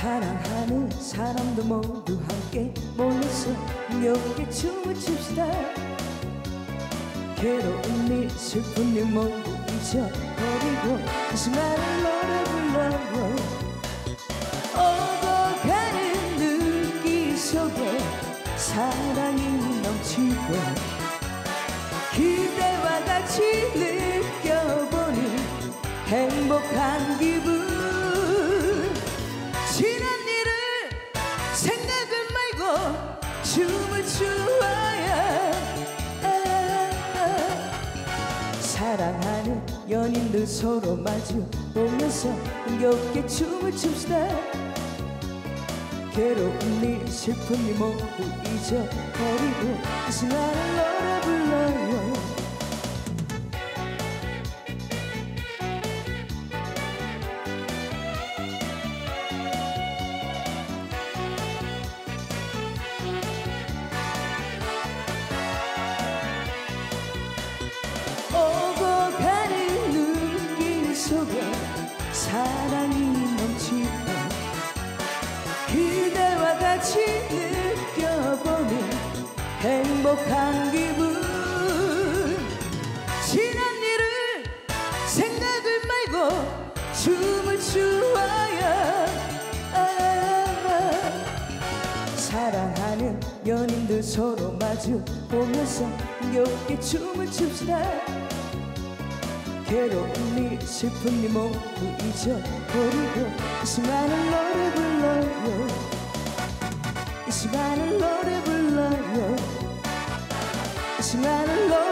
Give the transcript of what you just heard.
사랑하는 사람도 모두 함께 모여서 흥겹게 춤을 춥시다. 괴로운 일 슬픈 일 모두 잊어버리고 이 시간을 노래 불러요. 오고 가는 눈길 속에 사랑이 넘치고 그대와 같이 느껴보는 행복한 기분. 지난 일을 생각을 말고 춤을 추어요. 사랑하는 연인들 서로 마주 보면서 흥겹게 춤을 춥시다. 괴로운 일 슬픈 일 모두 잊어버리고 이 시간을 노래 불러요. 오고 가는 눈길 속에 사랑이 넘치고 그대와 같이 느껴보는 행복한 기분. 지난 일을 생각을 말고 춤을 추어요. 사랑하는 연인들 서로 마주 보면서 흥겹게 춤을 춥시다. 괴로운 일 슬픈 일 모두 잊어버리고 이 시간을 노래 불러요. 이 시간을 노래 불러요. 이 시간을 노래